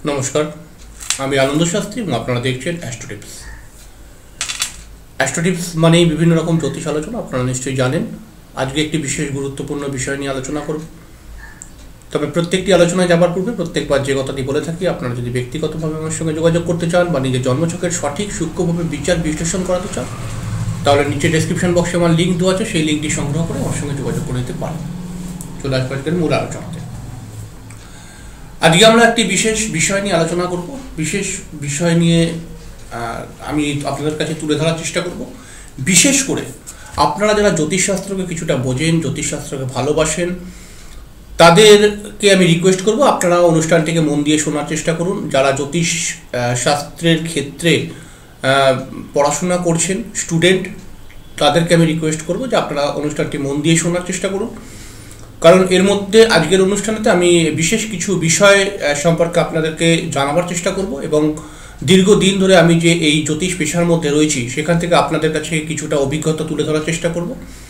নমস্কার, আমি আনন্দ শাস্ত্রী এবং আপনারা দেখছেন অ্যাস্ট্রো টিপস। অ্যাস্ট্রো টিপস মানেই বিভিন্ন রকম জ্যোতিষ আলোচনা, আপনারা নিশ্চয়ই জানেন। আজকে একটি বিশেষ গুরুত্বপূর্ণ বিষয় নিয়ে আলোচনা করব। তবে প্রত্যেকটি আলোচনায় যাবার পূর্বে প্রত্যেকবার যে কথাটি বলে থাকি, আপনারা যদি ব্যক্তিগতভাবে আমার সঙ্গে যোগাযোগ করতে চান বা নিজের জন্মছকের সঠিক সূক্ষ্মভাবে বিচার বিশ্লেষণ করাতে চান, তাহলে নিচে ডেসক্রিপশন বক্সে আমার লিঙ্ক দেওয়া আছে, সেই লিঙ্কটি সংগ্রহ করে আমার সঙ্গে যোগাযোগ করে নিতে পারেন। চলে আসবো আজকের মূল আলোচনাতে। আজকে আমরা একটি বিশেষ বিষয় নিয়ে আলোচনা করব। বিশেষ বিষয় নিয়ে আমি আপনাদের কাছে তুলে ধরার চেষ্টা করব। বিশেষ করে আপনারা যারা জ্যোতিষশাস্ত্রকে কিছুটা বোঝেন, জ্যোতিষশাস্ত্রকে ভালোবাসেন, তাদেরকে আমি রিকোয়েস্ট করব আপনারা অনুষ্ঠানটিকে মন দিয়ে শোনার চেষ্টা করুন। যারা জ্যোতিষ শাস্ত্রের ক্ষেত্রে পড়াশোনা করছেন, স্টুডেন্ট, তাদেরকে আমি রিকোয়েস্ট করব যে আপনারা অনুষ্ঠানটি মন দিয়ে শোনার চেষ্টা করুন। কারণ এর মধ্যে আজকের অনুষ্ঠানেতে আমি বিশেষ কিছু বিষয় সম্পর্কে আপনাদেরকে জানাবার চেষ্টা করব এবং দীর্ঘদিন ধরে আমি যে এই জ্যোতিষ পেশার মধ্যে রয়েছি সেখান থেকে আপনাদের কাছে কিছুটা অভিজ্ঞতা তুলে ধরার চেষ্টা করব।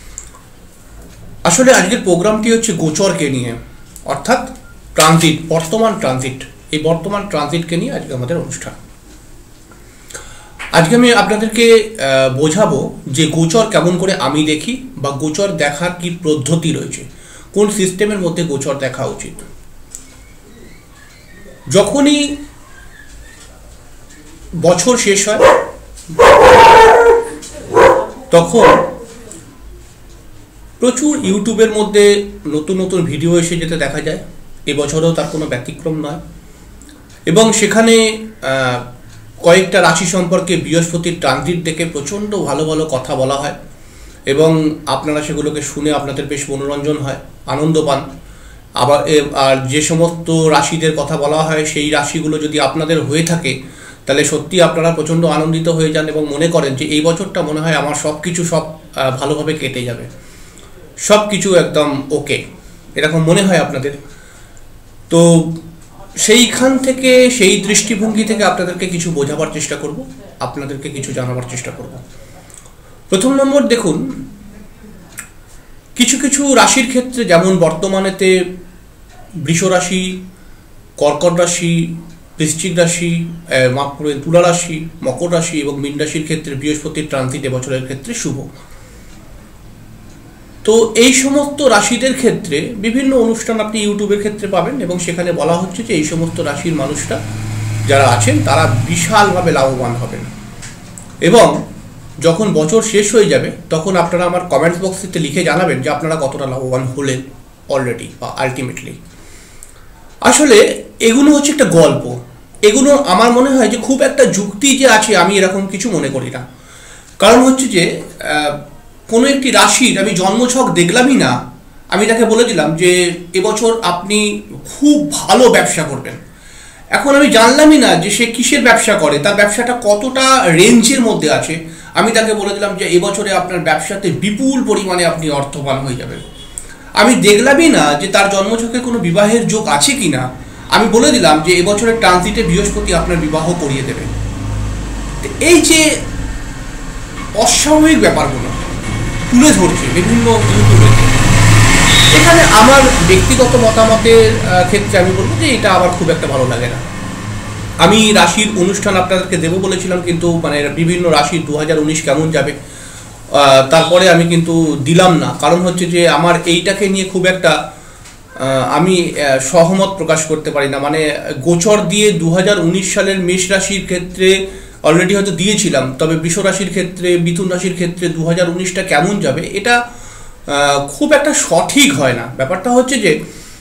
আসলে আজকের প্রোগ্রামটি হচ্ছে গোচরকে নিয়ে, অর্থাৎ ট্রানজিট, বর্তমান ট্রানজিট। এই বর্তমান ট্রানজিটকে নিয়ে আজকে আমাদের অনুষ্ঠান। আজকে আমি আপনাদেরকে বোঝাবো যে গোচর কেমন করে আমি দেখি বা গোচর দেখার কি পদ্ধতি রয়েছে, কোন সিস্টেমের মধ্যে গোচর দেখা উচিত। যখনই বছর শেষ হয় তখন প্রচুর ইউটিউবের মধ্যে নতুন নতুন ভিডিও এসে যেতে দেখা যায়। এবছরেও তার কোনো ব্যতিক্রম নয়। এবং সেখানে কয়েকটা রাশি সম্পর্কে বৃহস্পতির ট্রানজিট দেখে প্রচণ্ড ভালো ভালো কথা বলা হয় এবং আপনারা সেগুলোকে শুনে আপনাদের বেশ মনোরঞ্জন হয়, আনন্দ পান। আবার আর যে সমস্ত রাশিদের কথা বলা হয় সেই রাশিগুলো যদি আপনাদের হয়ে থাকে তাহলে সত্যি আপনারা প্রচণ্ড আনন্দিত হয়ে যান এবং মনে করেন যে এই বছরটা মনে হয় আমার সব ভালোভাবে কেটে যাবে, সব কিছু একদম ওকে, এরকম মনে হয় আপনাদের। তো সেইখান থেকে, সেই দৃষ্টিভঙ্গি থেকে আপনাদেরকে কিছু বোঝাবার চেষ্টা করব, আপনাদেরকে কিছু জানাবার চেষ্টা করব। প্রথম নম্বর, দেখুন, কিছু কিছু রাশির ক্ষেত্রে, যেমন বর্তমানেতে বৃষ রাশি, কর্কট রাশি, বৃশ্চিক রাশি, তুলা রাশি, মকর রাশি এবং মীন রাশির ক্ষেত্রে বৃহস্পতির ট্রানজিট এবছরের ক্ষেত্রে শুভ। তো এই সমস্ত রাশিদের ক্ষেত্রে বিভিন্ন অনুষ্ঠান আপনি ইউটিউবের ক্ষেত্রে পাবেন এবং সেখানে বলা হচ্ছে যে এই সমস্ত রাশির মানুষরা যারা আছেন তারা বিশালভাবে লাভবান হবেন। এবং যখন বছর শেষ হয়ে যাবে তখন আপনারা আমার কমেন্টস বক্সেতে লিখে জানাবেন যে আপনারা কতটা লাভবান হলেন অলরেডি বা আলটিমেটলি। আসলে এগুলো হচ্ছে একটা গল্প। এগুলো আমার মনে হয় যে খুব একটা যুক্তি যে আছে আমি এরকম কিছু মনে করি না। কারণ হচ্ছে যে কোনো একটি রাশির আমি জন্মছক দেখলামই না, আমি তাকে বলে দিলাম যে এবছর আপনি খুব ভালো ব্যবসা করবেন। এখন আমি জানলামই না যে সে কিসের ব্যবসা করে, তার ব্যবসাটা কতটা রেঞ্জের মধ্যে আছে। আমি তাকে বলে দিলাম যে এবছরে আপনার ব্যবসাতে বিপুল পরিমাণে আপনি অর্থবান হয়ে যাবেন। আমি দেখলামই না যে তার জন্মছকে কোনো বিবাহের যোগ আছে কি না। আমি বলে দিলাম যে এবছরের ট্রানজিটে বৃহস্পতি আপনার বিবাহ করিয়ে দেবে। এই যে অস্বাভাবিক ব্যাপারগুলো তুলে ধরছে বিভিন্ন ইউটিউবে, এখানে আমার ব্যক্তিগত মতামতের ক্ষেত্রে আমি বলবো যে এটা আমার খুব একটা ভালো লাগে না। আমি রাশির অনুষ্ঠান আপনাদেরকে দেবো বলেছিলাম, কিন্তু বিভিন্ন রাশির 2019 কেমন যাবে তারপরে আমি কিন্তু দিলাম না। কারণ হচ্ছে যে আমার এইটাকে নিয়ে খুব একটা আমি সহমত প্রকাশ করতে পারি না। গোচর দিয়ে 2019 সালের মেষ রাশির ক্ষেত্রে অলরেডি হয়তো দিয়েছিলাম, তবে বৃষ রাশির ক্ষেত্রে, মিথুন রাশির ক্ষেত্রে 2019টা কেমন যাবে এটা খুব একটা সঠিক হয় না। ব্যাপারটা হচ্ছে যে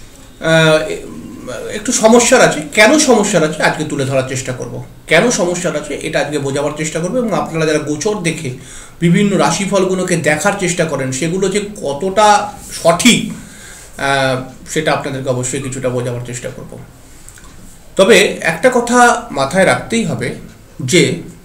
একটু সমস্যার আছে। কেন সমস্যার আছে আজকে তুলে ধরার চেষ্টা করব। কেন সমস্যার আছে এটা আজকে বোঝাবার চেষ্টা করবো এবং আপনারা যারা গোচর দেখে বিভিন্ন রাশিফলগুলোকে দেখার চেষ্টা করেন সেগুলো যে কতটা সঠিক সেটা আপনাদেরকে অবশ্যই কিছুটা বোঝাবার চেষ্টা করব। তবে একটা কথা মাথায় রাখতেই হবে যে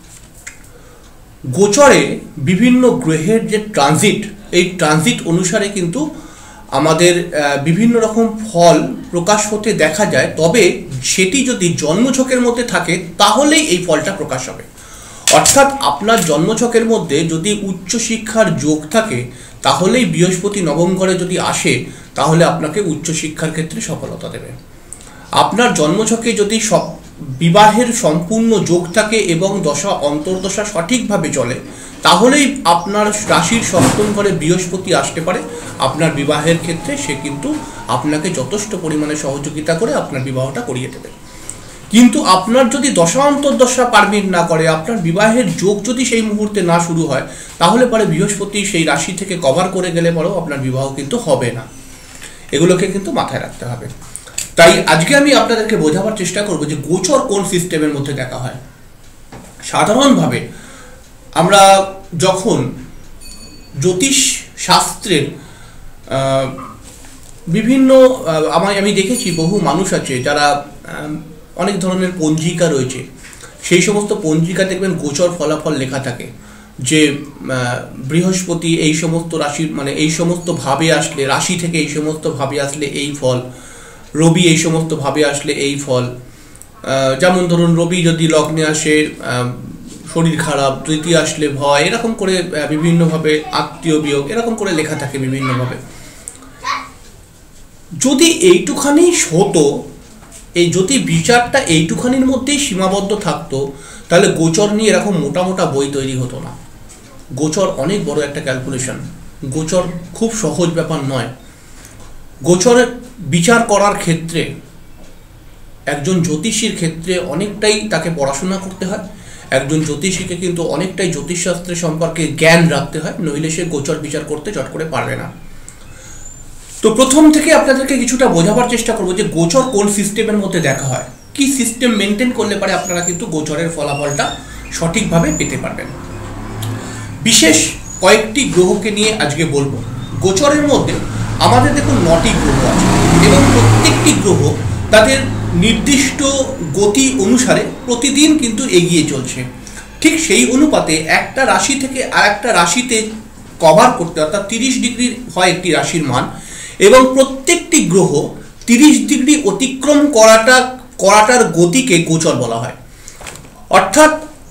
গোচরে বিভিন্ন গ্রহের যে ট্রানজিট, এই ট্রানজিট অনুসারে কিন্তু আমাদের বিভিন্ন রকম ফল প্রকাশ হতে দেখা যায়। তবে সেটি যদি জন্মছকের মধ্যে থাকে তাহলেই এই ফলটা প্রকাশ হবে। অর্থাৎ আপনার জন্মছকের মধ্যে যদি উচ্চশিক্ষার যোগ থাকে তাহলেই বৃহস্পতি নবম ঘরে যদি আসে তাহলে আপনাকে উচ্চশিক্ষার ক্ষেত্রে সফলতা দেবে। আপনার জন্মছকে যদি বিবাহের সম্পূর্ণ যোগ থাকে এবং দশা অন্তর্দশা সঠিকভাবে চলে, তাহলেই আপনার রাশির সপ্তম ঘরে বৃহস্পতি আসতে পারে আপনার বিবাহের ক্ষেত্রে। সে কিন্তু আপনাকে যথেষ্ট পরিমাণে সহযোগিতা করে আপনার বিবাহটা করিয়ে দেবে। কিন্তু আপনার যদি দশা অন্তর্দশা পারমিট না করে, আপনার বিবাহের যোগ যদি সেই মুহূর্তে না শুরু হয়, তাহলে পরে বৃহস্পতি সেই রাশি থেকে কভার করে গেলে পরেও আপনার বিবাহ কিন্তু হবে না। এগুলোকে কিন্তু মাথায় রাখতে হবে। তাই আজকে আমি আপনাদেরকে বোঝাবার চেষ্টা করব যে গোচর কোন সিস্টেমের মধ্যে দেখা হয়। সাধারণভাবে আমরা যখন জ্যোতিষ শাস্ত্রের বিভিন্ন আমি দেখেছি বহু মানুষ আছে যারা অনেক ধরনের পঞ্জিকা রয়েছে, সেই সমস্ত পঞ্জিকা দেখবেন গোচর ফলাফল লেখা থাকে যে বৃহস্পতি এই সমস্ত রাশির মানে এই সমস্ত ভাবে আসলে, রাশি থেকে এই সমস্ত ভাবে আসলে এই ফল, রবি এই সমস্ত ভাবে আসলে এই ফল। যেমন ধরুন রবি যদি লগ্নে আসে শরীর খারাপ, তৃতীয় আসলে ভয়, এরকম করে বিভিন্নভাবে আত্মীয় বিয়োগ, এরকম করে লেখা থাকে বিভিন্নভাবে। যদি এইটুখানি হতো, এই যদি বিচারটা এইটুখানির মধ্যেই সীমাবদ্ধ থাকতো, তাহলে গোচর নিয়ে এরকম মোটা মোটা বই তৈরি হতো না। গোচর অনেক বড় একটা ক্যালকুলেশন, গোচর খুব সহজ ব্যাপার নয়। গোচরের বিচার করার ক্ষেত্রে একজন জ্যোতিষীর ক্ষেত্রে অনেকটাই তাকে পড়াশোনা করতে হয়। একজন জ্যোতিষীকে কিন্তু অনেকটাই জ্যোতিষশাস্ত্রের সম্পর্কে জ্ঞান রাখতে হয়, নইলে সে গোচর বিচার করতে চট করে পারবে না। তো প্রথম থেকে আপনাদেরকে কিছুটা বোঝাবার চেষ্টা করবো যে গোচর কোন সিস্টেমের মধ্যে দেখা হয়, কি সিস্টেম মেনটেন করলে পারে আপনারা কিন্তু গোচরের ফলাফলটা সঠিকভাবে পেতে পারবেন। বিশেষ কয়েকটি গ্রহকে নিয়ে আজকে বলবো। গোচরের মধ্যে আমাদের দেখুন 9টি গ্রহ আছে এবং প্রত্যেকটি গ্রহ তাদের নির্দিষ্ট গতি অনুসারে প্রতিদিন কিন্তু এগিয়ে চলছে। ঠিক সেই অনুপাতে একটা রাশি থেকে আর একটা রাশিতে কভার করতে, অর্থাৎ 30 ডিগ্রি হয় একটি রাশির মান, এবং প্রত্যেকটি গ্রহ 30 ডিগ্রি অতিক্রম করাটার গতিকে গোচর বলা হয়। অর্থাৎ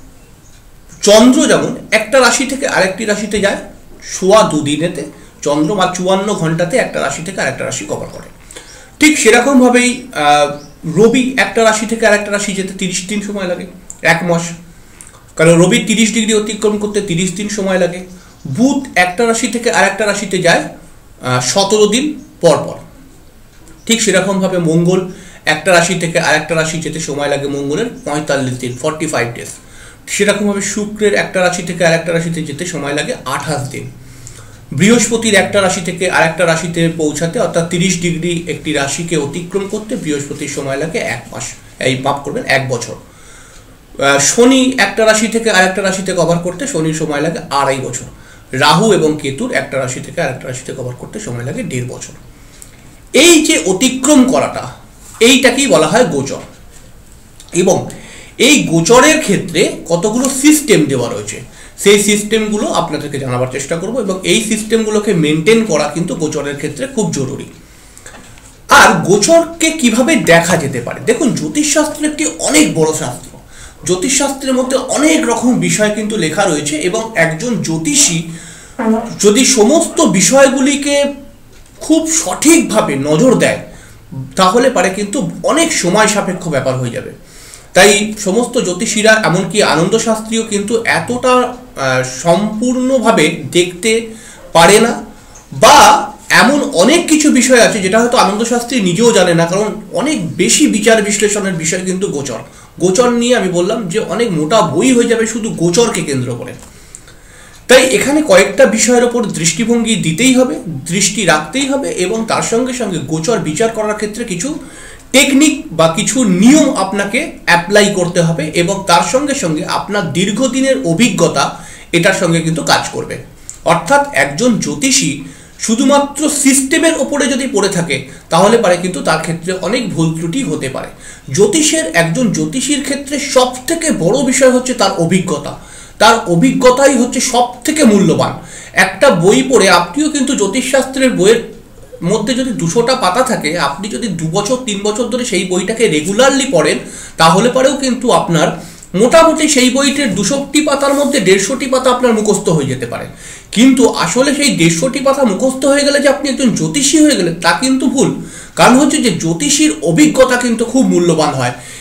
চন্দ্র যেমন একটা রাশি থেকে আরেকটি রাশিতে যায় সোয়া 2 দিনেতে, চন্দ্র বা 54 ঘন্টাতে একটা রাশি থেকে আরেকটা রাশি কভার করে। ঠিক সেরকমভাবেই রবি একটা রাশি থেকে আরেকটা রাশি যেতে 30 দিন সময় লাগে, 1 মাস, কারণ রবি 30 ডিগ্রি অতিক্রম করতে 30 দিন সময় লাগে। বুধ একটা রাশি থেকে আরেকটা রাশিতে যায় 17 দিন পর পর। ঠিক সেরকমভাবে মঙ্গল একটা রাশি থেকে আরেকটা রাশি যেতে সময় লাগে মঙ্গলের 45 দিন, 45 ডেজ। সেরকমভাবে শুক্রের একটা রাশি থেকে আরেকটা রাশিতে যেতে সময় লাগে 28 দিন। বৃহস্পতির একটা রাশি থেকে আরেকটা রাশিতে পৌঁছাতে, অর্থাৎ 30 ডিগ্রি একটি রাশিকে অতিক্রম করতে বৃহস্পতির সময় লাগে 1 মাস, এই মাপ করবেন 1 বছর। শনি একটা রাশি থেকে আরেকটা রাশিতে কভার করতে শনির সময় লাগে 2.5 বছর। রাহু এবং কেতুর একটা রাশি থেকে আরেকটা রাশিতে কভার করতে সময় লাগে 1.5 বছর। এই যে অতিক্রম করাটা, এইটাকেই বলা হয় গোচর। এবং এই গোচরের ক্ষেত্রে কতগুলো সিস্টেম দেওয়া রয়েছে, সেই সিস্টেমগুলো আপনাদেরকে জানাবার চেষ্টা করব, এবং এই সিস্টেমগুলোকে মেনটেন করা কিন্তু গোচরের ক্ষেত্রে খুব জরুরি। আর গোচরকে কিভাবে দেখা যেতে পারে, দেখুন জ্যোতিষশাস্ত্র একটি অনেক বড় শাস্ত্র। জ্যোতিষশাস্ত্রের মধ্যে অনেক রকম বিষয় কিন্তু লেখা রয়েছে, এবং একজন জ্যোতিষী যদি সমস্ত বিষয়গুলিকে খুব সঠিকভাবে নজর দেয়, তাহলে পারে কিন্তু অনেক সময় সাপেক্ষ ব্যাপার হয়ে যাবে। তাই সমস্ত জ্যোতিষীরা, এমনকি আনন্দশাস্ত্রীও কিন্তু এতটা সম্পূর্ণভাবে দেখতে পারে না, বা এমন অনেক কিছু বিষয় আছে যেটা হয়তো আনন্দশাস্ত্রী নিজেও জানে না, কারণ অনেক বেশি বিচার বিশ্লেষণের বিষয় কিন্তু গোচর। গোচর নিয়ে আমি বললাম যে অনেক মোটা বই হয়ে যাবে শুধু গোচরকে কেন্দ্র করে। তাই এখানে কয়েকটা বিষয়ের ওপর দৃষ্টিভঙ্গি দিতেই হবে, দৃষ্টি রাখতেই হবে, এবং তার সঙ্গে সঙ্গে গোচর বিচার করার ক্ষেত্রে কিছু টেকনিক বা কিছু নিয়ম আপনাকে অ্যাপ্লাই করতে হবে, এবং তার সঙ্গে সঙ্গে আপনার দীর্ঘদিনের অভিজ্ঞতা এটার সঙ্গে কিন্তু কাজ করবে। অর্থাৎ একজন জ্যোতিষী শুধুমাত্র সিস্টেমের ওপরে যদি পড়ে থাকে, তাহলে পারে কিন্তু তার ক্ষেত্রে অনেক ভুল ত্রুটি হতে পারে। একজন জ্যোতিষীর ক্ষেত্রে সব থেকে বড় বিষয় হচ্ছে তার অভিজ্ঞতা। তার অভিজ্ঞতাই হচ্ছে সব থেকে মূল্যবান। একটা বই পড়ে আপনিও কিন্তু জ্যোতিষশাস্ত্রের বইয়ের মধ্যে যদি 200টা পাতা থাকে, আপনি যদি 2 বছর 3 বছর ধরে সেই বইটাকে রেগুলারলি পড়েন, তাহলে পরেও কিন্তু আপনার মোটামুটি সেই বইটির 200টি পাতার মধ্যে 150টি পাতা আপনার মুখস্থ হয়ে যেতে পারে। কিন্তু আসলে সেই 150টি পাতা মুখস্থ হয়ে গেলে যে আপনি একজন জ্যোতিষী হয়ে গেলেন, তা কিন্তু ভুল। কারণ হচ্ছে যে জ্যোতিষীর অভিজ্ঞতা কিন্তু খুব মূল্যবান হয়,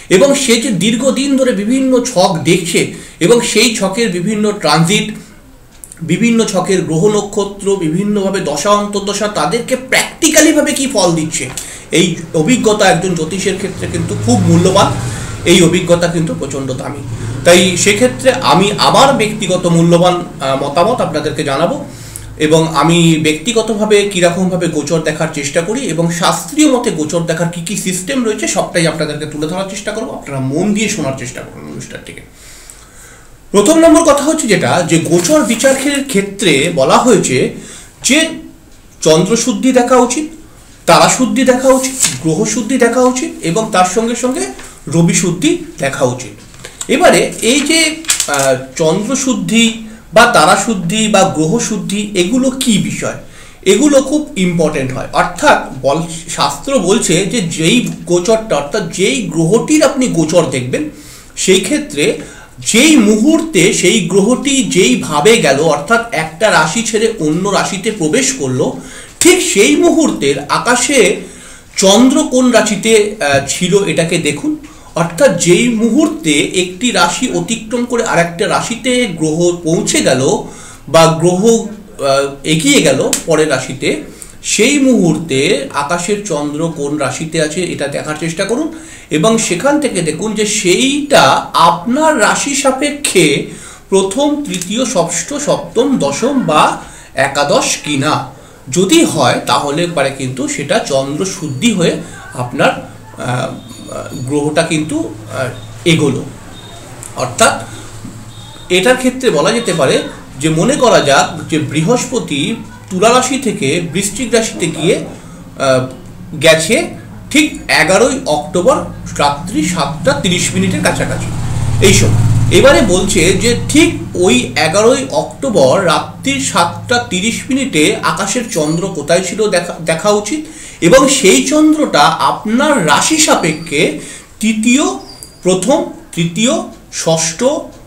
এবং সে যে দীর্ঘদিন ধরে বিভিন্ন ছক দেখছে এবং সেই ছকের বিভিন্ন ট্রানজিট, বিভিন্ন ছকের গ্রহ নক্ষত্র, বিভিন্নভাবে দশা অন্তর্দশা তাদেরকে প্র্যাকটিক্যালিভাবে কি ফল দিচ্ছে, এই অভিজ্ঞতা একজন জ্যোতিষের ক্ষেত্রে কিন্তু খুব মূল্যবান। এই অভিজ্ঞতা কিন্তু প্রচণ্ড দামি। তাই সেক্ষেত্রে আমি আমার ব্যক্তিগত মূল্যবান মতামত আপনাদেরকে জানাবো, এবং আমি ব্যক্তিগতভাবে কীরকমভাবে গোচর দেখার চেষ্টা করি এবং শাস্ত্রীয় মতে গোচর দেখার কী কী সিস্টেম রয়েছে সবটাই আপনাদেরকে তুলে ধরার চেষ্টা করবো। আপনারা মন দিয়ে শোনার চেষ্টা করুন অনুষ্ঠানটিকে। প্রথম নম্বর কথা হচ্ছে যেটা, যে গোচর বিচারের ক্ষেত্রে বলা হয়েছে যে চন্দ্রশুদ্ধি দেখা উচিত, তারাশুদ্ধি দেখা উচিত, গ্রহশুদ্ধি দেখা উচিত এবং তার সঙ্গে সঙ্গে রবি শুদ্ধি দেখা উচিত। এবারে এই যে চন্দ্রশুদ্ধি বা তারাশুদ্ধি বা গ্রহশুদ্ধি এগুলো কি বিষয়, এগুলো খুব ইম্পর্টেন্ট হয়। অর্থাৎ শাস্ত্র বলছে যে যেই গোচরটা, অর্থাৎ যেই গ্রহটির আপনি গোচর দেখবেন, সেই ক্ষেত্রে যেই মুহূর্তে সেই গ্রহটি যেইভাবে গেল, অর্থাৎ একটা রাশি ছেড়ে অন্য রাশিতে প্রবেশ করলো, ঠিক সেই মুহূর্তের আকাশে চন্দ্র কোন রাশিতে ছিল এটাকে দেখুন। অর্থাৎ যেই মুহূর্তে একটি রাশি অতিক্রম করে আরেকটা রাশিতে গ্রহ পৌঁছে গেল বা গ্রহ এগিয়ে গেল পরের রাশিতে, সেই মুহূর্তে আকাশের চন্দ্র কোন রাশিতে আছে এটা দেখার চেষ্টা করুন এবং সেখান থেকে দেখুন যে সেইটা আপনার রাশি সাপেক্ষে প্রথম, তৃতীয়, ষষ্ঠ, সপ্তম, দশম বা একাদশ কিনা। যদি হয় তাহলে পরে কিন্তু সেটা চন্দ্র শুদ্ধি হয়ে আপনার গ্রহটা কিন্তু এগোলো। অর্থাৎ এটার ক্ষেত্রে বলা যেতে পারে যে মনে করা যাক যে বৃহস্পতি তুলা রাশি থেকে বৃশ্চিক রাশিতে গিয়ে গেছে ঠিক 11ই অক্টোবর রাত্রি 7:30 কাছাকাছি এই সময়। এবারে বলছে যে ঠিক ওই 11ই অক্টোবর রাত্রি 7:30 আকাশের চন্দ্র কোথায় ছিল দেখা উচিত এবং সেই চন্দ্রটা আপনার রাশি সাপেক্ষে তৃতীয়, প্রথম, তৃতীয়, ষষ্ঠ,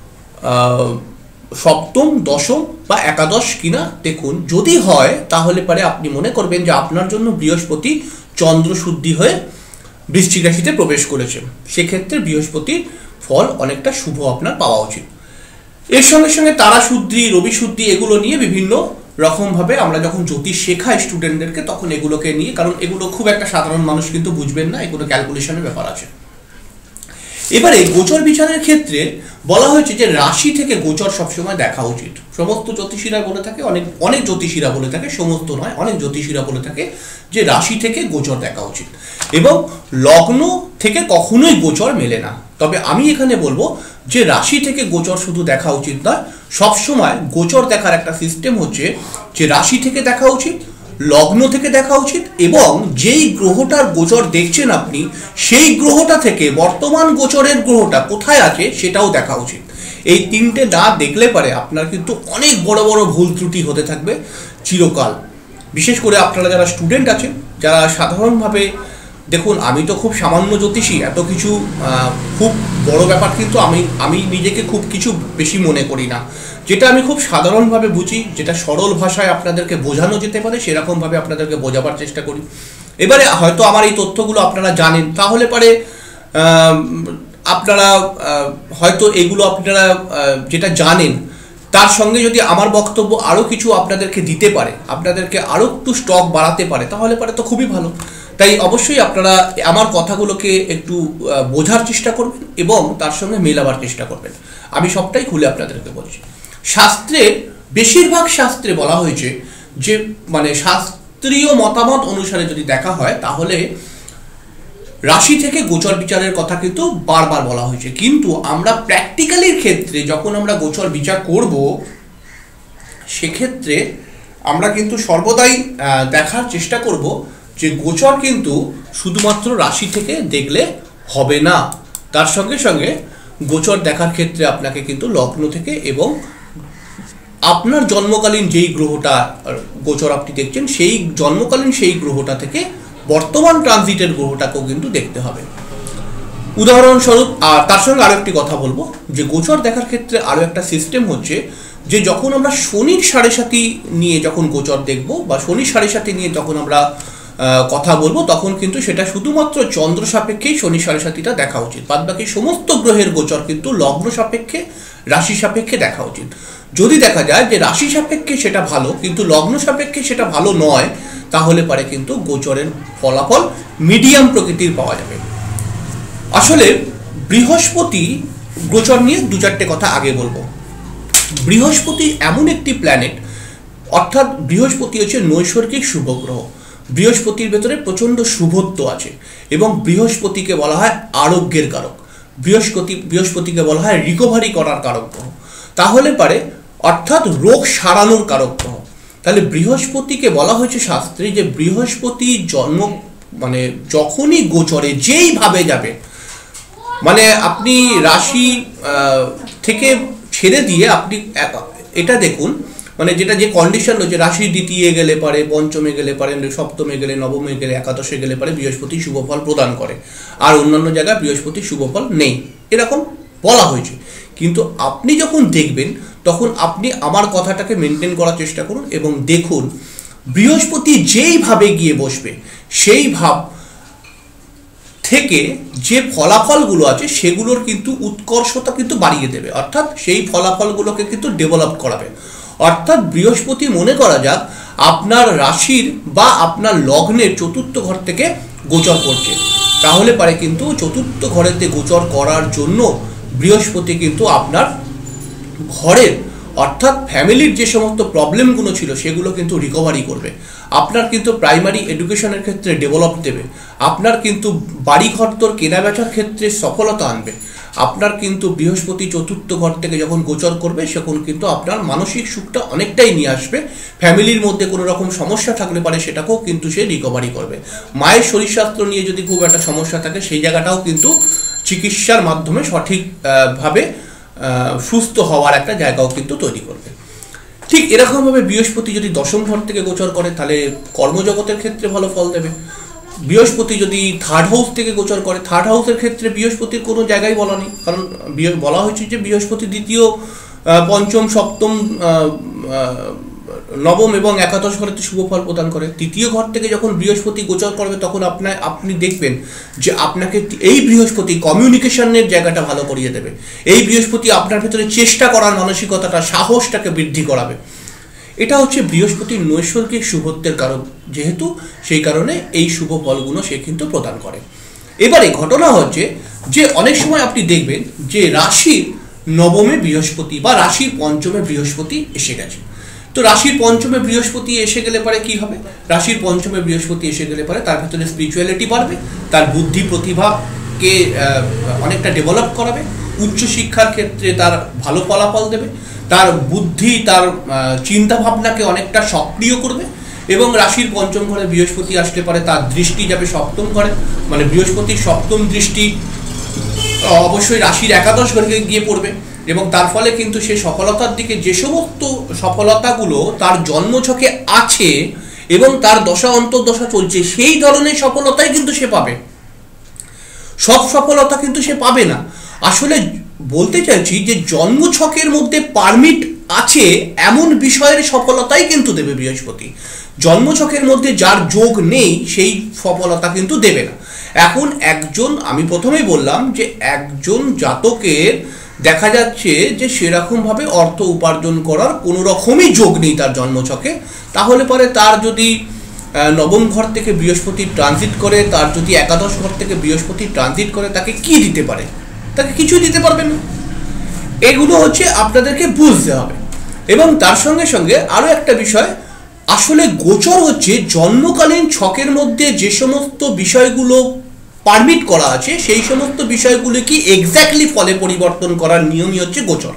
সপ্তম, দশম বা একাদশ কিনা দেখুন। যদি হয় তাহলে পরে আপনি মনে করবেন যে আপনার জন্য বৃহস্পতি চন্দ্র শুদ্ধি হয়ে বৃশ্চিক রাশিতে প্রবেশ করেছে, সেক্ষেত্রে বৃহস্পতির ফল অনেকটা শুভ আপনার পাওয়া উচিত। এর সঙ্গে সঙ্গে তারা শুদ্ধি, রবি শুদ্ধি এগুলো নিয়ে বিভিন্ন রকমভাবে আমরা যখন জ্যোতিষ শেখাই স্টুডেন্টদেরকে তখন এগুলোকে নিয়ে, কারণ এগুলো খুব একটা সাধারণ মানুষ কিন্তু বুঝবেন না, এগুলো ক্যালকুলেশনের ব্যাপার আছে। এবারে গোচর বিচারের ক্ষেত্রে বলা হয়েছে যে রাশি থেকে গোচর সবসময় দেখা উচিত। সমস্ত জ্যোতিষীরা বলে থাকে, অনেক জ্যোতিষীরা বলে থাকে, সমস্ত নয়, অনেক জ্যোতিষীরা বলে থাকে যে রাশি থেকে গোচর দেখা উচিত এবং লগ্ন থেকে কখনোই গোচর মেলে না। তবে আমি এখানে বলবো যে রাশি থেকে গোচর শুধু দেখা উচিত নয়, সবসময় গোচর দেখার একটা সিস্টেম হচ্ছে যে রাশি থেকে দেখা উচিত, লগ্ন থেকে দেখা উচিত এবং যেই গ্রহটার গোচর দেখছেন আপনি সেই গ্রহটা থেকে বর্তমান গোচরের গ্রহটা কোথায় আছে সেটাও দেখা উচিত। এই তিনটে না দেখলে পারে আপনার কিন্তু অনেক বড় বড় ভুল ত্রুটি হতে থাকবে চিরকাল। বিশেষ করে আপনারা যারা স্টুডেন্ট আছেন, যারা সাধারণভাবে, দেখুন আমি তো খুব সামান্য জ্যোতিষী, এত কিছু খুব বড় ব্যাপার কিন্তু আমি নিজেকে খুব কিছু বেশি মনে করি না। যেটা আমি খুব সাধারণভাবে বুঝি, যেটা সরল ভাষায় আপনাদেরকে বোঝানো যেতে পারে সেরকমভাবে আপনাদেরকে বোঝাবার চেষ্টা করি। এবারে হয়তো আমার এই তথ্যগুলো আপনারা জানেন, তাহলে পরে আপনারা হয়তো এগুলো আপনারা যেটা জানেন তার সঙ্গে যদি আমার বক্তব্য আরও কিছু আপনাদেরকে দিতে পারে, আপনাদেরকে আরও একটু স্টক বাড়াতে পারে, তাহলে পরে তো খুবই ভালো। তাই অবশ্যই আপনারা আমার কথাগুলোকে একটু বোঝার চেষ্টা করবেন এবং তার সঙ্গে মেলাবার চেষ্টা করবেন। আমি সবটাই খুলে আপনাদেরকে বলছি। শাস্ত্রে, বেশিরভাগ শাস্ত্রে বলা হয়েছে যে মানে শাস্ত্রীয় মতামত অনুসারে যদি দেখা হয় তাহলে রাশি থেকে গোচর বিচারের কথা কিন্তু বারবার বলা হয়েছে, কিন্তু আমরা প্র্যাকটিক্যালির ক্ষেত্রে যখন আমরা গোচর বিচার করব সেক্ষেত্রে আমরা কিন্তু সর্বদাই দেখার চেষ্টা করব যে গোচর কিন্তু শুধুমাত্র রাশি থেকে দেখলে হবে না, তার সঙ্গে সঙ্গে গোচর দেখার ক্ষেত্রে আপনাকে কিন্তু লগ্ন থেকে এবং আপনার জন্মকালীন যেই গ্রহটা গোচর আপনি দেখছেন সেই জন্মকালীন সেই গ্রহটা থেকে বর্তমান ট্রানজিটের গ্রহটাকেও কিন্তু দেখতে হবে। উদাহরণস্বরূপ, আর তার সঙ্গে আরো একটি কথা বলবো যে গোচর দেখার ক্ষেত্রে আরো একটা সিস্টেম হচ্ছে যে যখন আমরা শনির 7.5 নিয়ে যখন গোচর দেখব বা শনির 7.5 নিয়ে যখন আমরা কথা বলবো, তখন কিন্তু সেটা শুধুমাত্র চন্দ্র সাপেক্ষেই শনি সাড়ে সাতিটা দেখা উচিত। বাদ বাকি সমস্ত গ্রহের গোচর কিন্তু লগ্ন সাপেক্ষে, রাশি সাপেক্ষে দেখা উচিত। যদি দেখা যায় যে রাশি সাপেক্ষে সেটা ভালো কিন্তু লগ্ন সাপেক্ষে সেটা ভালো নয়, তাহলে পারে কিন্তু গোচরের ফলাফল মিডিয়াম প্রকৃতির পাওয়া যাবে। আসলে বৃহস্পতি গোচর নিয়ে দু চারটে কথা আগে বলবো। বৃহস্পতি এমন একটি প্ল্যানেট, অর্থাৎ বৃহস্পতি হচ্ছে নৈসর্গিক শুভ গ্রহ। বৃহস্পতির ভেতরে প্রচণ্ড শুভত্ব আছে এবং বৃহস্পতিকে বলা হয় আরোগ্যের কারক। বৃহস্পতিকে বলা হয় রিকভারি করার কারক গ্রহ। তাহলে পারে অর্থাৎ রোগ সারানোর কারক গ্রহ। তাহলে বৃহস্পতিকে বলা হয়েছে শাস্ত্রে যে বৃহস্পতি জন্ম মানে যখনই গোচরে যেইভাবে যাবে, মানে আপনি রাশি থেকে ছেড়ে দিয়ে আপনি এটা দেখুন, মানে যেটা যে কন্ডিশন রয়েছে, রাশি দ্বিতীয় গেলে পারে, পঞ্চমে গেলে পারে, সপ্তমে গেলে, নবমে গেলে, একাদশে গেলে পারে বৃহস্পতি শুভফল প্রদান করে, আর অন্যান্য জায়গায় বৃহস্পতি শুভফল নেই, এরকম বলা হয়েছে। কিন্তু আপনি যখন দেখবেন তখন আপনি আমার কথাটাকে মেনটেন করার চেষ্টা করুন এবং দেখুন বৃহস্পতি যেইভাবে গিয়ে বসবে সেই ভাব থেকে যে ফলাফলগুলো আছে সেগুলোর কিন্তু উৎকর্ষতা কিন্তু বাড়িয়ে দেবে, অর্থাৎ সেই ফলাফলগুলোকে কিন্তু ডেভেলপ করাবে। অর্থাৎ বৃহস্পতি মনে করা যাক আপনার রাশির বা আপনার লগ্নের চতুর্থ ঘর থেকে গোচর করছে, তাহলে পারে কিন্তু চতুর্থ ঘরেতে গোচর করার জন্য বৃহস্পতি কিন্তু আপনার ঘরের অর্থাৎ ফ্যামিলির যে সমস্ত প্রবলেমগুলো ছিল সেগুলো কিন্তু রিকভারি করবে। আপনার কিন্তু প্রাইমারি এডুকেশনের ক্ষেত্রে ডেভেলপ দেবে, আপনার কিন্তু বাড়ি ঘর তোর কেনাবেচার ক্ষেত্রে সফলতা আনবে। আপনার কিন্তু বৃহস্পতি চতুর্থ ঘর থেকে যখন গোচর করবে তখন কিন্তু আপনার মানসিক সুখটা অনেকটাই নিয়ে আসবে। ফ্যামিলির মধ্যে কোনো রকম সমস্যা থাকলে পারে সেটাকেও কিন্তু সে রিকভারি করবে। মায়ের শরীরস্বাস্থ্য নিয়ে যদি খুব একটা সমস্যা থাকে সেই জায়গাটাও কিন্তু চিকিৎসার মাধ্যমে সঠিকভাবে সুস্থ হওয়ার একটা জায়গাও কিন্তু তৈরি করবে। ঠিক এরকমভাবে বৃহস্পতি যদি দশম ঘর থেকে গোচর করে তাহলে কর্মজগতের ক্ষেত্রে ভালো ফল দেবে। বৃহস্পতি যদি থার্ড হাউস থেকে গোচর করে, থার্ড হাউসের ক্ষেত্রে বৃহস্পতির কোনো জায়গায় বলা নেই, কারণ বলা হয়েছে যে বৃহস্পতি দ্বিতীয়, পঞ্চম, সপ্তম, নবম এবং একাদশ ঘরেতে শুভ ফল প্রদান করে। তৃতীয় ঘর থেকে যখন বৃহস্পতি গোচর করবে তখন আপনি দেখবেন যে আপনাকে এই বৃহস্পতি কমিউনিকেশনের জায়গাটা ভালো করিয়ে দেবে। এই বৃহস্পতি আপনার ভেতরে চেষ্টা করার মানসিকতাটা, সাহসটাকে বৃদ্ধি করাবে। এটা হচ্ছে বৃহস্পতির নৈসর্গিক শুভত্বের কারণ, যেহেতু সেই কারণে এই শুভ ফলগুলো সে কিন্তু প্রদান করে। এবারে ঘটনা হচ্ছে যে অনেক সময় আপনি দেখবেন যে রাশির নবমে বৃহস্পতি বা রাশির পঞ্চমে বৃহস্পতি এসে গেছে। তো রাশির পঞ্চমে বৃহস্পতি এসে গেলে পরে কি হবে? রাশির পঞ্চমে বৃহস্পতি এসে গেলে পরে তার ভেতরে স্পিরিচুয়ালিটি বাড়বে, তার বুদ্ধি প্রতিভাকে অনেকটা ডেভেলপ করাবে, উচ্চশিক্ষার ক্ষেত্রে তার ভালো ফলাফল দেবে, তার বুদ্ধি, তার চিন্তা ভাবনাকে অনেকটা সক্রিয় করবে। এবং রাশির পঞ্চম ঘরে বৃহস্পতি আসতে পারে, তার দৃষ্টি যাবে সপ্তম ঘরে, মানে বৃহস্পতির সপ্তম দৃষ্টি অবশ্যই রাশির একাদশ ঘরে গিয়ে পড়বে এবং তার ফলে কিন্তু সে সফলতার দিকে, যে সমস্ত সফলতাগুলো তার জন্মছকে আছে এবং তার দশা অন্তর্দশা চলছে সেই ধরনের সফলতাই কিন্তু সে পাবে। সব সফলতা কিন্তু সে পাবে না। আসলে বলতে চাইছি যে জন্মছকের মধ্যে পারমিট আছে এমন বিষয়ের সফলতাই কিন্তু দেবে বৃহস্পতি। জন্মছকের মধ্যে যার যোগ নেই সেই সফলতা কিন্তু দেবে না। এখন আমি প্রথমেই বললাম যে একজন জাতকের দেখা যাচ্ছে যে সেরকমভাবে অর্থ উপার্জন করার কোনো রকমই যোগ নেই তার জন্মছকে, তাহলে পরে তার যদি নবম ঘর থেকে বৃহস্পতি ট্রানজিট করে, তার যদি একাদশ ঘর থেকে বৃহস্পতি ট্রানজিট করে, তাকে কি দিতে পারে? তাকে কিছুই দিতে পারবে না। এগুলো হচ্ছে আপনাদেরকে বুঝতে হবে। এবং তার সঙ্গে সঙ্গে আরও একটা বিষয়, আসলে গোচর হচ্ছে জন্মকালীন ছকের মধ্যে যে সমস্ত বিষয়গুলো পারমিট করা আছে সেই সমস্ত বিষয়গুলোকে এক্স্যাক্টলি ফলে পরিবর্তন করার নিয়মই হচ্ছে গোচর।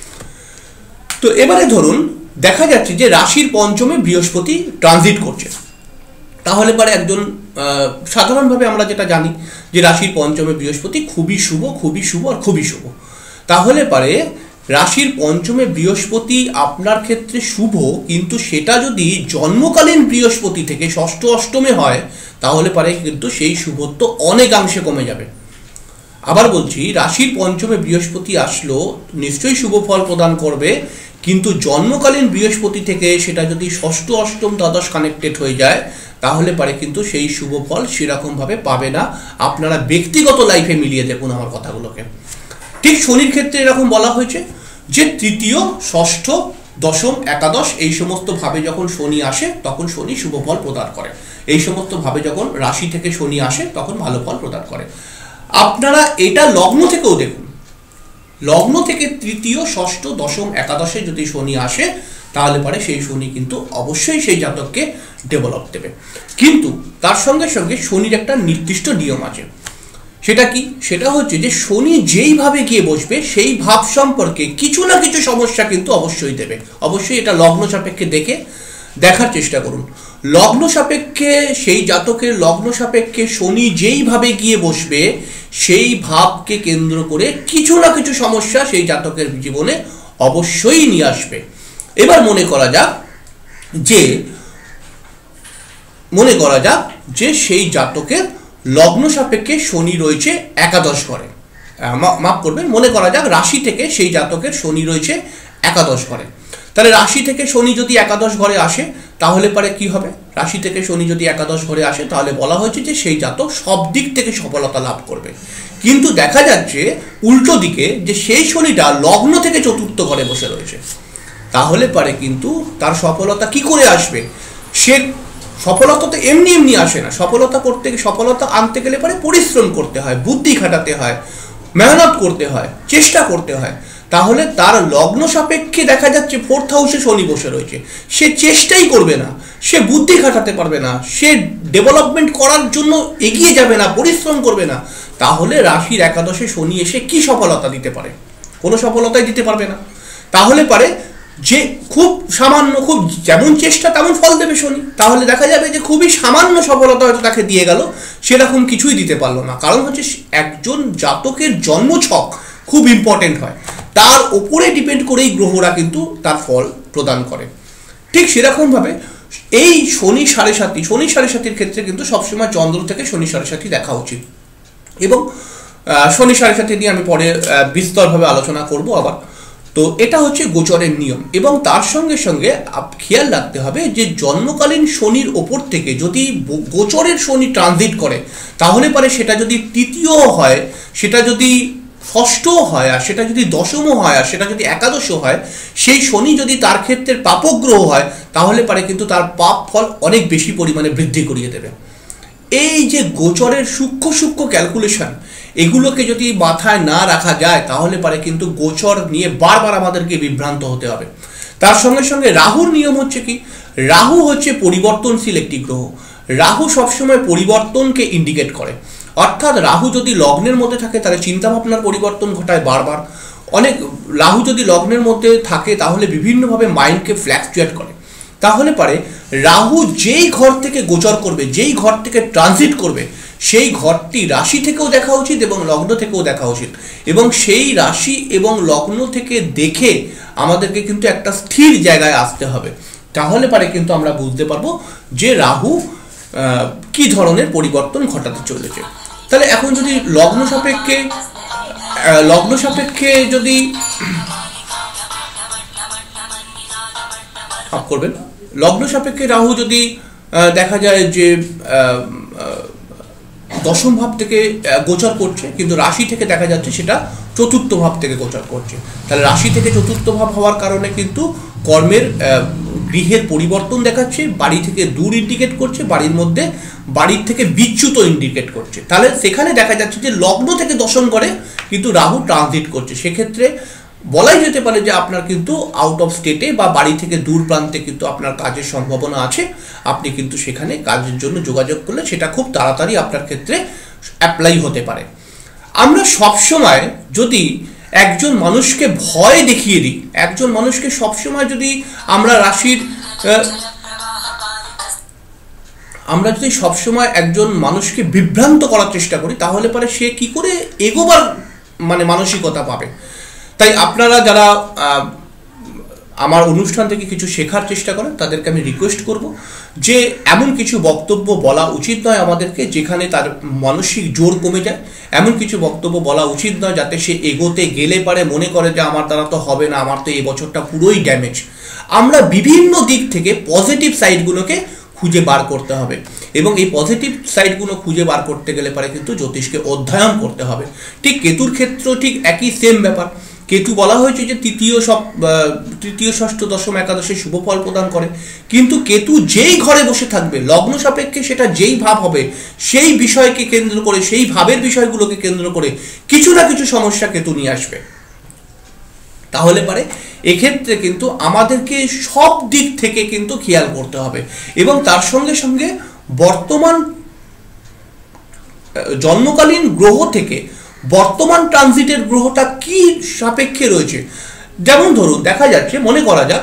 তো এবারে ধরুন দেখা যাচ্ছে যে রাশির পঞ্চমে বৃহস্পতি ট্রানজিট করছে, তাহলে পরে একজন সাধারণভাবে আমরা যেটা জানি যে রাশির পঞ্চমে বৃহস্পতি খুবই শুভ, খুবই শুভ আর খুবই শুভ। তাহলে পরে রাশির পঞ্চমে বৃহস্পতি আপনার ক্ষেত্রে শুভ, কিন্তু সেটা যদি জন্মকালীন বৃহস্পতি থেকে ষষ্ঠ অষ্টমে হয় তাহলে পরে কিন্তু সেই শুভত্ব অনেকাংশে কমে যাবে। আবার বলছি, রাশির পঞ্চমে বৃহস্পতি আসলো নিশ্চয়ই শুভ ফল প্রদান করবে, কিন্তু জন্মকালীন বৃহস্পতি থেকে সেটা যদি ষষ্ঠ অষ্টম দ্বাদশ কানেক্টেড হয়ে যায় তাহলে পারে কিন্তু সেই শুভ ফল সেরকমভাবে পাবে না। আপনারা ব্যক্তিগত লাইফে মিলিয়ে দেখুন আমার কথাগুলোকে। ঠিক শনির ক্ষেত্রে এরকম বলা হয়েছে যে তৃতীয়, ষষ্ঠ, দশম, একাদশ এই সমস্ত ভাবে যখন শনি আসে তখন শনি শুভ ফল প্রদান করে। এই সমস্ত ভাবে যখন রাশি থেকে শনি আসে তখন ভালো ফল প্রদান করে। আপনারা এটা লগ্ন থেকেও দেখুন, লগ্ন থেকে তৃতীয়, ষষ্ঠ, দশম, একাদশে যদি শনি আসে তাহলে পরে সেই শনি কিন্তু অবশ্যই সেই জাতককে ডেভেলপ দেবে। কিন্তু তার সঙ্গে সঙ্গে শনির একটা নির্দিষ্ট নিয়ম আছে। সেটা কি? সেটা হচ্ছে যে শনি যেইভাবে গিয়ে বসবে সেই ভাব সম্পর্কে কিছু না কিছু সমস্যা কিন্তু অবশ্যই দেবে। অবশ্যই এটা লগ্ন সাপেক্ষে দেখার চেষ্টা করুন। লগ্ন সাপেক্ষে সেই জাতকের লগ্ন সাপেক্ষে শনি যেইভাবে গিয়ে বসবে সেই ভাবকে কেন্দ্র করে কিছু না কিছু সমস্যা সেই জাতকের জীবনে অবশ্যই নিয়ে আসবে। এবার মনে করা যাক যে সেই জাতকের লগ্ন সাপেক্ষে শনি রয়েছে একাদশ ঘরে, মাফ করবেন, মনে করা যাক রাশি থেকে সেই জাতকের শনি রয়েছে একাদশ ঘরে। তাহলে রাশি থেকে শনি যদি একাদশ ঘরে আসে তাহলে পরে কি হবে? রাশি থেকে শনি যদি একাদশ ঘরে আসে তাহলে বলা হয়েছে যে সেই জাতক সব দিক থেকে সফলতা লাভ করবে। কিন্তু দেখা যাচ্ছে উল্টো দিকে যে সেই শনিটা লগ্ন থেকে চতুর্থ ঘরে বসে রয়েছে, তাহলে পরে কিন্তু তার সফলতা কি করে আসবে? সে সফলতা তো এমনি এমনি আসে না। সফলতা আনতে গেলে পরে পরিশ্রম করতে হয়, বুদ্ধি খাটাতে হয়, মেহনত করতে হয়, চেষ্টা করতে হয়। তাহলে তার লগ্ন সাপেক্ষে দেখা যাচ্ছে ফোর্থ হাউসে শনি বসে রয়েছে, সে চেষ্টাই করবে না, সে বুদ্ধি খাটাতে পারবে না, সে ডেভেলপমেন্ট করার জন্য এগিয়ে যাবে না, পরিশ্রম করবে না। তাহলে রাশির একাদশে শনি এসে কি সফলতা দিতে পারে? কোনো সফলতাই দিতে পারবে না। তাহলে পারে যে খুব সামান্য, খুব যেমন চেষ্টা তেমন ফল দেবে শনি। তাহলে দেখা যাবে যে খুবই সামান্য সফলতা হয়তো তাকে দিয়ে গেল, সেরকম কিছুই দিতে পারলো না। কারণ হচ্ছে একজন জাতকের জন্মছক খুব ইম্পর্টেন্ট হয়, তার ওপরে ডিপেন্ড করেই গ্রহরা কিন্তু তার ফল প্রদান করে। ঠিক সেরকমভাবে এই শনি সাড়ে সাতির ক্ষেত্রে কিন্তু সবসময় চন্দ্র থেকে শনি সাড়ে সাতি দেখা উচিত। এবং শনি সাড়ে সাতি নিয়ে আমি পরে বিস্তরভাবে আলোচনা করব আবার। তো এটা হচ্ছে গোচরের নিয়ম। এবং তার সঙ্গে সঙ্গে খেয়াল রাখতে হবে যে জন্মকালীন শনির ওপর থেকে যদি গোচরের শনি ট্রানজিট করে তাহলে পরে সেটা যদি তৃতীয় হয়, সেটা যদি ষষ্ঠও হয়, আর সেটা যদি দশমও হয়, আর সেটা যদি একাদশও হয়, সেই শনি যদি তার ক্ষেত্রে পাপগ্রহ হয় তাহলে পারে কিন্তু তার পাপ ফল অনেক বেশি পরিমাণে বৃদ্ধি করিয়ে দেবে। এই যে গোচরের সূক্ষ্ম ক্যালকুলেশন, এগুলোকে যদি মাথায় না রাখা যায় তাহলে পারে কিন্তু গোচর নিয়ে বারবার আমাদেরকে বিভ্রান্ত হতে হবে। তার সঙ্গে সঙ্গে রাহুর নিয়ম হচ্ছে কি? রাহু হচ্ছে পরিবর্তনশীল একটি গ্রহ। রাহু সবসময় পরিবর্তনকে ইন্ডিকেট করে। অর্থাৎ রাহু যদি লগ্নের মধ্যে থাকে তাহলে চিন্তাভাবনার পরিবর্তন ঘটায় বারবার। রাহু যদি লগ্নের মধ্যে থাকে তাহলে বিভিন্নভাবে মাইন্ডকে ফ্ল্যাকচুয়েট করে। তাহলে পারে রাহু যেই ঘর থেকে গোচর করবে, যেই ঘর থেকে ট্রানজিট করবে, সেই ঘরটি রাশি থেকেও দেখা উচিত এবং লগ্ন থেকেও দেখা উচিত। এবং সেই রাশি এবং লগ্ন থেকে দেখে আমাদেরকে কিন্তু একটা স্থির জায়গায় আসতে হবে। তাহলে পারে কিন্তু আমরা বুঝতে পারবো যে রাহু কি ধরনের পরিবর্তন ঘটাতে চলেছে। তাহলে এখন যদি লগ্ন সাপেক্ষে যদি করবেন, লগ্ন সাপেক্ষে রাহু যদি দেখা যায় যে দশম ভাব থেকে গোচর করছে, কিন্তু রাশি থেকে দেখা যাচ্ছে সেটা চতুর্থ ভাব থেকে গোচর করছে, তাহলে রাশি থেকে চতুর্থ ভাব হওয়ার কারণে কিন্তু কর্মের গৃহের পরিবর্তন দেখাচ্ছে, বাড়ি থেকে দূর ইন্ডিকেট করছে, বাড়ির থেকে বিচ্যুত ইন্ডিকেট করছে। তাহলে সেখানে দেখা যাচ্ছে যে লগ্ন থেকে দশম ঘরে কিন্তু রাহু ট্রানজিট করছে। সেক্ষেত্রে বলাই যেতে পারে যে আপনার কিন্তু আউট অফ স্টেটে বা বাড়ি থেকে দূর প্রান্তে কিন্তু আপনার কাজের সম্ভাবনা আছে। আপনি কিন্তু সেখানে কাজের জন্য যোগাযোগ করলে সেটা খুব তাড়াতাড়ি আপনার ক্ষেত্রে অ্যাপ্লাই হতে পারে। আমরা সবসময় যদি একজন মানুষকে ভয় দেখিয়ে দিই, একজন মানুষকে সবসময় যদি আমরা যদি সবসময় একজন মানুষকে বিভ্রান্ত করার চেষ্টা করি তাহলে পরে সে কি করে এগোবার মানসিকতা পাবে। তাই আপনারা যারা আমার অনুষ্ঠান থেকে কিছু শেখার চেষ্টা করেন তাদেরকে আমি রিকোয়েস্ট করব যে এমন কিছু বক্তব্য বলা উচিত নয় আমাদেরকে যেখানে তার মানসিক জোর কমে যায়। এমন কিছু বক্তব্য বলা উচিত নয় যাতে সে এগোতে গেলে পারে মনে করে যে আমার দ্বারা তো হবে না, আমার তো এই বছরটা পুরোই ড্যামেজ। আমরা বিভিন্ন দিক থেকে পজিটিভ সাইডগুলোকে খুঁজে বার করতে হবে এবং এই পজিটিভ সাইডগুলো খুঁজে বার করতে গেলে পারে কিন্তু জ্যোতিষকে অধ্যয়ন করতে হবে। ঠিক কেতুর ক্ষেত্রেও ঠিক একই সেম ব্যাপার। কেতু বলা হয়েছে যে তৃতীয় ষষ্ঠ দশম একাদশে শুভ ফল প্রদান করে, কিন্তু কেতু যেই ঘরে বসে থাকবে লগ্ন সাপেক্ষে সেটা যেই ভাব হবে সেই বিষয়কে কেন্দ্র করে, সেই ভাবের বিষয়গুলোকে কেন্দ্র করে কিছু না কিছু সমস্যা কেতু নিয়ে আসবে। তাহলে পারে এক্ষেত্রে কিন্তু আমাদেরকে সব দিক থেকে কিন্তু খেয়াল করতে হবে এবং তার সঙ্গে সঙ্গে বর্তমান জন্মকালীন গ্রহ থেকে বর্তমান ট্রানজিটের গ্রহটা কি সাপেক্ষে রয়েছে। যেমন ধরুন দেখা যাচ্ছে, মনে করা যাক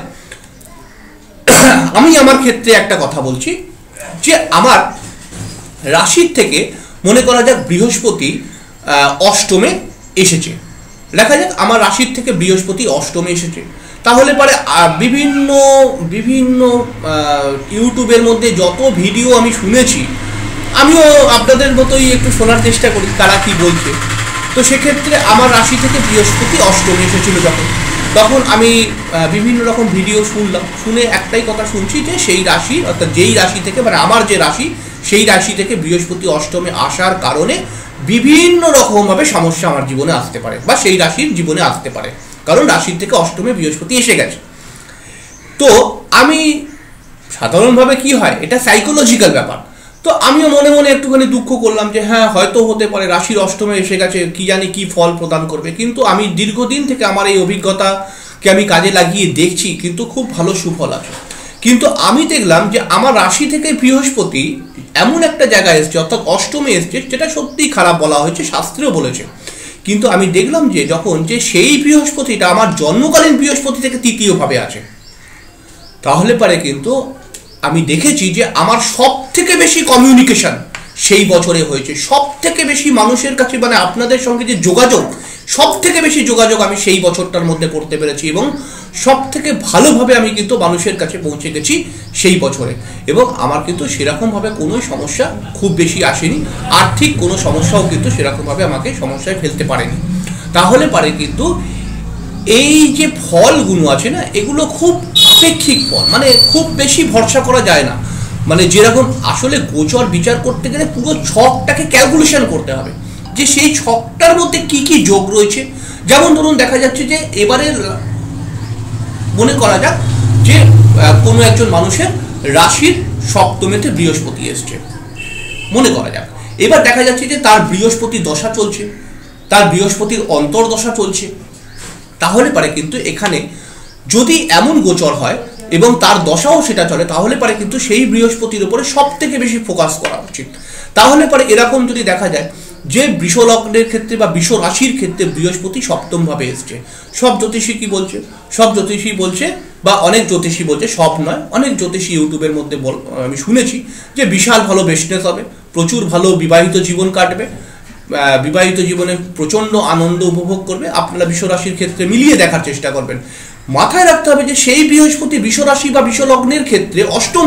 আমি আমার ক্ষেত্রে একটা কথা বলছি যে আমার রাশির থেকে মনে করা যাক বৃহস্পতি অষ্টমে এসেছে, দেখা যাক আমার রাশির থেকে বৃহস্পতি অষ্টমে এসেছে, তাহলে পরে বিভিন্ন বিভিন্ন ইউটিউবের মধ্যে যত ভিডিও আমি শুনেছি, আমিও আপনাদের মতোই একটু শোনার চেষ্টা করি তারা কি বলছে। তো সেক্ষেত্রে আমার রাশি থেকে বৃহস্পতি অষ্টমে এসেছিল তখন আমি বিভিন্ন রকম ভিডিও শুনলাম, শুনে একটাই কথা শুনছি যে সেই রাশি অর্থাৎ যেই রাশি থেকে মানে আমার যে রাশি সেই রাশি থেকে বৃহস্পতি অষ্টমে আসার কারণে বিভিন্ন রকমভাবে সমস্যা আমার জীবনে আসতে পারে বা সেই রাশির জীবনে আসতে পারে, কারণ রাশির থেকে অষ্টমে বৃহস্পতি এসে গেছে। তো আমি সাধারণভাবে কি হয়, এটা সাইকোলজিক্যাল ব্যাপার, তো আমিও মনে মনে একটুখানি দুঃখ করলাম যে হ্যাঁ হয়তো হতে পারে রাশির অষ্টমে এসে গেছে, কি জানি কি ফল প্রদান করবে। কিন্তু আমি দীর্ঘদিন থেকে আমার এই অভিজ্ঞতাকে আমি কাজে লাগিয়ে দেখছি, কিন্তু খুব ভালো সুফল আছে। কিন্তু আমি দেখলাম যে আমার রাশি থেকে বৃহস্পতি এমন একটা জায়গায় এসছে অর্থাৎ অষ্টমে এসছে, যেটা সত্যিই খারাপ বলা হয়েছে, শাস্ত্রেও বলেছে। কিন্তু আমি দেখলাম যে যখন যে সেই বৃহস্পতিটা আমার জন্মকালীন বৃহস্পতি থেকে তৃতীয়ভাবে আছে, তাহলে পারে কিন্তু আমি দেখেছি যে আমার সব থেকে বেশি কমিউনিকেশন সেই বছরে হয়েছে, সব থেকে বেশি মানুষের কাছে মানে আপনাদের সঙ্গে যে যোগাযোগ, সব থেকে বেশি যোগাযোগ আমি সেই বছরটার মধ্যে করতে পেরেছি এবং সব থেকে ভালোভাবে আমি কিন্তু মানুষের কাছে পৌঁছে গেছি সেই বছরে। এবং আমার কিন্তু সেরকমভাবে কোনো সমস্যা খুব বেশি আসেনি, আর্থিক কোনো সমস্যাও কিন্তু সেরকমভাবে আমাকে সমস্যায় ফেলতে পারেনি। তাহলে পারে কিন্তু এই যে ফলগুলো আছে না, এগুলো খুব আপেক্ষিক ফল, মানে খুব বেশি ভরসা করা যায় না। মানে যেরকম আসলে গোচর বিচার করতে গেলে পুরো ছকটাকে ক্যালকুলেশন করতে হবে যে সেই ছকটার মধ্যে কি কি যোগ রয়েছে। যেমন ধরুন দেখা যাচ্ছে যে এবারে মনে করা যাক যে কোনো একজন মানুষের রাশির সপ্তমেতে বৃহস্পতি এসছে, মনে করা যাক। এবার দেখা যাচ্ছে যে তার বৃহস্পতি দশা চলছে, তার বৃহস্পতির অন্তর্দশা চলছে। তাহলে পারে কিন্তু এখানে যদি এমন গোচর হয় এবং তার দশাও সেটা চলে, তাহলে পারে কিন্তু সেই বৃহস্পতির উপরে সব থেকে বেশি ফোকাস করা উচিত। তাহলে পারে এরকম যদি দেখা যায় যে বৃষ লগ্নের ক্ষেত্রে বা বৃষ রাশির ক্ষেত্রে বৃহস্পতি সপ্তমভাবে এসছে, সব জ্যোতিষী কি বলছে, সব জ্যোতিষী বলছে বা অনেক জ্যোতিষী বলছে, সব নয়, অনেক জ্যোতিষী ইউটিউবের মধ্যে আমি শুনেছি যে বিশাল ভালো বিজনেস হবে, প্রচুর ভালো বিবাহিত জীবন কাটবে, বিবাহিত জীবনে প্রচণ্ড আনন্দ উপভোগ করবে। আপনারা বৃষ রাশির ক্ষেত্রে মিলিয়ে দেখার চেষ্টা করবেন। মাথায় রাখতে হবে যে সেই বৃহস্পতি বৃষ রাশি বা বৃষ লগ্নের ক্ষেত্রে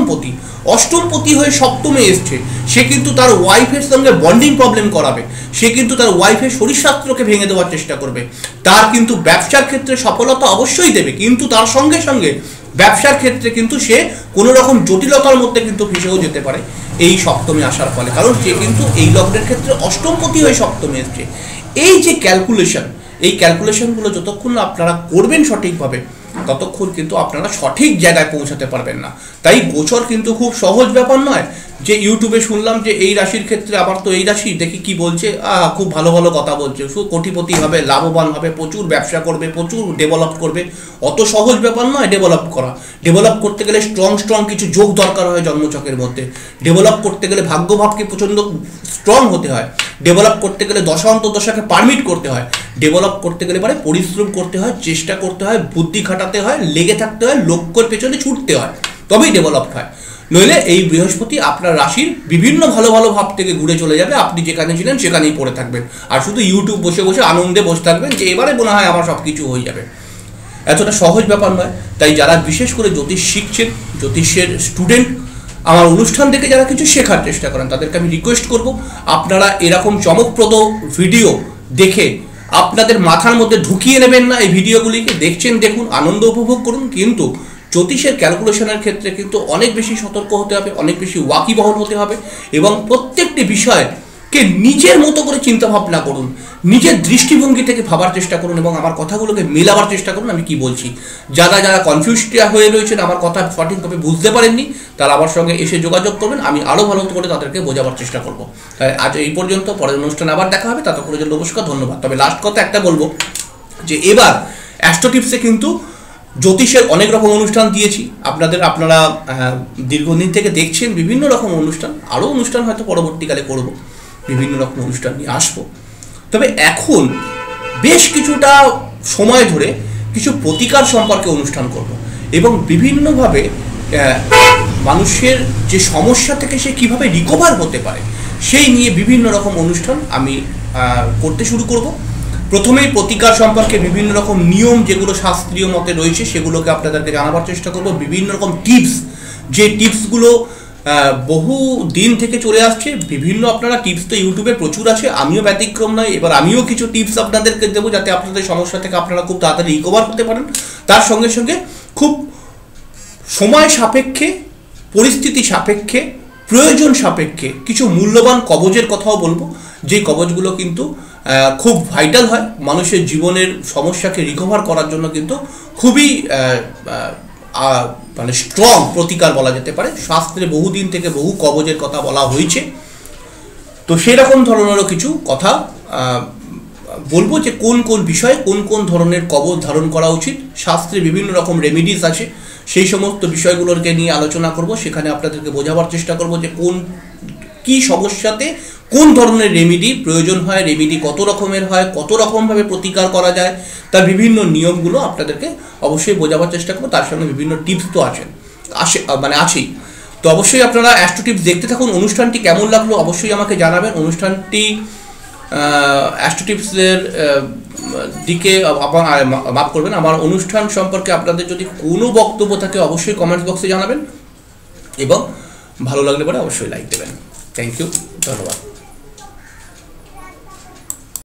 অষ্টমপতি হয়ে সপ্তমে এসছে, সে কিন্তু তার ওয়াইফের সঙ্গে বন্ডিং প্রবলেম করাবে, সে কিন্তু তার ওয়াইফের শরীরশাস্ত্রকে ভেঙে দেওয়ার চেষ্টা করবে, তার কিন্তু ব্যবসার ক্ষেত্রে সফলতা অবশ্যই দেবে, কিন্তু তার সঙ্গে সঙ্গে ব্যবসার ক্ষেত্রে কিন্তু সে কোনো রকম জটিলতার মধ্যে কিন্তু ফেসেও যেতে পারে এই সপ্তমে আসার ফলে, কারণ সে কিন্তু এই লগ্নের ক্ষেত্রে অষ্টমপতি হয়ে সপ্তমে এসছে। এই যে ক্যালকুলেশন, এই ক্যালকুলেশনগুলো যতক্ষণ না আপনারা করবেন সঠিকভাবে, ততক্ষণ কিন্তু আপনারা সঠিক জায়গায় পৌঁছাতে পারবেন না। তাই গোচর কিন্তু খুব সহজ ব্যাপার নয় যে ইউটিউবে শুনলাম যে এই রাশির ক্ষেত্রে আমার তো এই রাশি, দেখি কি বলছে, খুব ভালো ভালো কথা বলছে, কোটিপতি হবে, লাভবান হবে, প্রচুর ব্যবসা করবে, প্রচুর ডেভেলপ করবে। অত সহজ ব্যাপার নয় ডেভেলপ করা। ডেভেলপ করতে গেলে স্ট্রং কিছু যোগ দরকার হয় জন্মচকের মধ্যে। ডেভেলপ করতে গেলে ভাগ্যভাবকে প্রচণ্ড স্ট্রং হতে হয়। ডেভেলপ করতে গেলে দশা অন্তর্দশাকে পারমিট করতে হয়। ডেভেলপ করতে গেলে মানে পরিশ্রম করতে হয়, চেষ্টা করতে হয়, বুদ্ধি খাটাতে হয়, লেগে থাকতে হয়, লক্ষ্যের পেছনে ছুটতে হয়, তবেই ডেভেলপ হয়। নইলে এই বৃহস্পতি আপনার রাশির বিভিন্ন ভালো ভালো ভাব থেকে ঘুরে চলে যাবে, আপনি যেখানে ছিলেন সেখানেই পড়ে থাকবেন, আর শুধু ইউটিউব বসে বসে আনন্দে বসে থাকবেন যে এবারে মনে হয় আমার সব কিছু হয়ে যাবে। এতটা সহজ ব্যাপার নয়। তাই যারা বিশেষ করে জ্যোতিষ শিখছেন, জ্যোতিষের স্টুডেন্ট, আমার অনুষ্ঠান থেকে যারা কিছু শেখার চেষ্টা করেন, তাদেরকে আমি রিকোয়েস্ট করব আপনারা এরকম চমকপ্রদ ভিডিও দেখে আপনাদের মাথার মধ্যে ঢুকিয়ে নেবেন না। এই ভিডিওগুলিকে দেখছেন, দেখুন, আনন্দ উপভোগ করুন, কিন্তু জ্যোতিষের ক্যালকুলেশনের ক্ষেত্রে কিন্তু অনেক বেশি সতর্ক হতে হবে, অনেক বেশি ওয়াকিবহল হতে হবে এবং প্রত্যেকটি বিষয়কে নিজের মতো করে চিন্তা ভাবনা করুন, নিজের দৃষ্টিভঙ্গি থেকে ভাবার চেষ্টা করুন এবং আমার কথাগুলোকে মেলাবার চেষ্টা করুন আমি কি বলছি। যারা যারা কনফিউজড হয়ে রয়েছেন, আমার কথা সঠিকভাবে বুঝতে পারেননি, তারা আমার সঙ্গে এসে যোগাযোগ করবেন, আমি আরও ভালো করে তাদেরকে বোঝাবার চেষ্টা করব। আজ এই পর্যন্ত, পরের অনুষ্ঠানে আবার দেখা হবে, ততক্ষণের জন্য নমস্কার, ধন্যবাদ। তবে লাস্ট কথা একটা বলবো যে এবার অ্যাস্ট্রো টিপসে কিন্তু জ্যোতিষের অনেক রকম অনুষ্ঠান দিয়েছি আপনারা দীর্ঘদিন থেকে দেখছেন বিভিন্ন রকম অনুষ্ঠান, আরও অনুষ্ঠান হয়তো পরবর্তীকালে করব, বিভিন্ন রকম অনুষ্ঠান নিয়ে আসবো। তবে এখন বেশ কিছুটা সময় ধরে কিছু প্রতিকার সম্পর্কে অনুষ্ঠান করব এবং বিভিন্নভাবে মানুষের যে সমস্যা থেকে সে কীভাবে রিকভার হতে পারে সেই নিয়ে বিভিন্ন রকম অনুষ্ঠান আমি করতে শুরু করব। প্রথমেই প্রতিকার সম্পর্কে বিভিন্ন রকম নিয়ম যেগুলো শাস্ত্রীয় মতে রয়েছে সেগুলোকে আপনাদেরকে জানাবার চেষ্টা করব। বিভিন্ন রকম টিপস, যে টিপসগুলো বহু দিন থেকে চলে আসছে, বিভিন্ন আপনারা টিপস তো ইউটিউবে প্রচুর আছে, আমিও ব্যতিক্রম নয়। এবার আমিও কিছু টিপস আপনাদেরকে দেবো যাতে আপনাদের সমস্যা থেকে আপনারা খুব তাড়াতাড়ি রিকভার হতে পারেন। তার সঙ্গে সঙ্গে খুব সময় সাপেক্ষে, পরিস্থিতি সাপেক্ষে, প্রয়োজন সাপেক্ষে কিছু মূল্যবান কবচের কথাও বলবো, যে কবচগুলো কিন্তু খুব ভাইটাল হয় মানুষের জীবনের সমস্যাকে রিকভার করার জন্য, কিন্তু খুবই মানে স্ট্রং প্রতিকার বলা যেতে পারে। শাস্ত্রে বহুদিন থেকে বহু কবচের কথা বলা হয়েছে, তো সেরকম ধরনেরও কিছু কথা বলবো যে কোন কোন বিষয়ে কোন কোন ধরনের কবচ ধারণ করা উচিত। শাস্ত্রে বিভিন্ন রকম রেমিডিস আছে, সেই সমস্ত বিষয়গুলোকে নিয়ে আলোচনা করব। সেখানে আপনাদেরকে বোঝাবার চেষ্টা করব যে কি সমস্যাতে কোন ধরনের রেমিডি প্রয়োজন হয়, রেমিডি কত রকমের হয়, কত রকমভাবে প্রতিকার করা যায়, তার বিভিন্ন নিয়মগুলো আপনাদেরকে অবশ্যই বোঝাবার চেষ্টা করবো। তার সঙ্গে বিভিন্ন টিপস তো আছেই। তো অবশ্যই আপনারা অ্যাস্ট্রো টিপস দেখতে থাকুন। অনুষ্ঠানটি কেমন লাগলো অবশ্যই আমাকে জানাবেন। অনুষ্ঠানটি অ্যাস্ট্রো টিপসের দিকে মাফ করবেন, আমার অনুষ্ঠান সম্পর্কে আপনাদের যদি কোনো বক্তব্য থাকে অবশ্যই কমেন্টস বক্সে জানাবেন এবং ভালো লাগলে পরে অবশ্যই লাইক দেবেন। থ্যাংক ইউ, ধন্যবাদ।